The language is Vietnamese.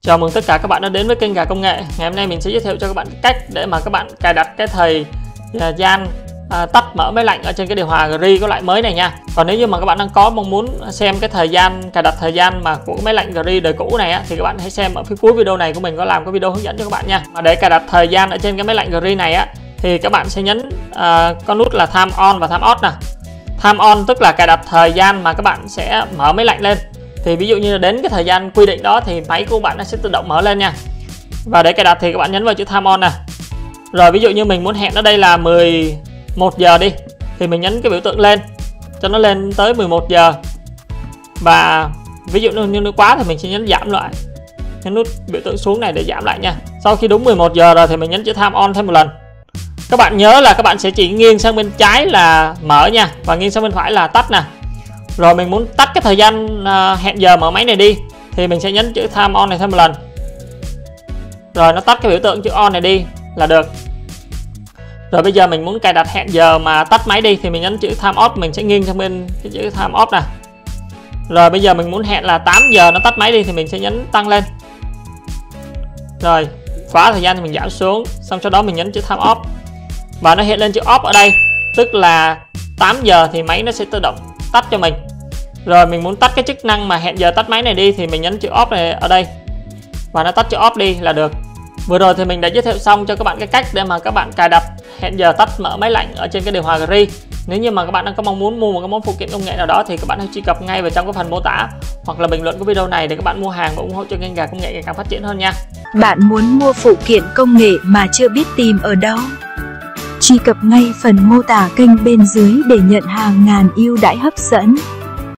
Chào mừng tất cả các bạn đã đến với kênh Gà Công Nghệ. Ngày hôm nay mình sẽ giới thiệu cho các bạn cách để mà các bạn cài đặt cái thời gian tắt mở máy lạnh ở trên cái điều hòa Gree có loại mới này nha. Còn nếu như mà các bạn đang có mong muốn xem cái thời gian cài đặt thời gian mà của cái máy lạnh Gree đời cũ này á, thì các bạn hãy xem ở phía cuối video này của mình có làm cái video hướng dẫn cho các bạn nha. Mà để cài đặt thời gian ở trên cái máy lạnh Gree này á, thì các bạn sẽ nhấn con nút là Time On và Time Off nè. Time On tức là cài đặt thời gian mà các bạn sẽ mở máy lạnh lên. Thì ví dụ như là đến cái thời gian quy định đó thì máy của bạn nó sẽ tự động mở lên nha. Và để cài đặt thì các bạn nhấn vào chữ Time On nè. Rồi ví dụ như mình muốn hẹn ở đây là 11 giờ đi, thì mình nhấn cái biểu tượng lên cho nó lên tới 11 giờ. Và ví dụ như nó quá thì mình sẽ nhấn giảm lại, nhấn nút biểu tượng xuống này để giảm lại nha. Sau khi đúng 11 giờ rồi thì mình nhấn chữ Time On thêm một lần. Các bạn nhớ là các bạn sẽ chỉ nghiêng sang bên trái là mở nha, và nghiêng sang bên phải là tắt nè. Rồi mình muốn tắt cái thời gian hẹn giờ mở máy này đi thì mình sẽ nhấn chữ Time On này thêm một lần. Rồi nó tắt cái biểu tượng chữ On này đi là được. Rồi bây giờ mình muốn cài đặt hẹn giờ mà tắt máy đi thì mình nhấn chữ Time Off, mình sẽ nghiêng sang bên cái chữ Time Off nè. Rồi bây giờ mình muốn hẹn là 8 giờ nó tắt máy đi thì mình sẽ nhấn tăng lên. Rồi quá thời gian thì mình giảm xuống, xong sau đó mình nhấn chữ Time Off và nó hiện lên chữ Off ở đây, tức là 8 giờ thì máy nó sẽ tự động tắt cho mình. Rồi mình muốn tắt cái chức năng mà hẹn giờ tắt máy này đi thì mình nhấn chữ Off này ở đây và nó tắt chữ Off đi là được. Vừa rồi thì mình đã giới thiệu xong cho các bạn cái cách để mà các bạn cài đặt hẹn giờ tắt mở máy lạnh ở trên cái điều hòa Gree. Nếu như mà các bạn đang có mong muốn mua một cái món phụ kiện công nghệ nào đó thì các bạn hãy truy cập ngay vào trong cái phần mô tả hoặc là bình luận của video này để các bạn mua hàng và ủng hộ cho kênh Gà Công Nghệ ngày càng phát triển hơn nha. Bạn muốn mua phụ kiện công nghệ mà chưa biết tìm ở đâu? Truy cập ngay phần mô tả kênh bên dưới để nhận hàng ngàn ưu đãi hấp dẫn.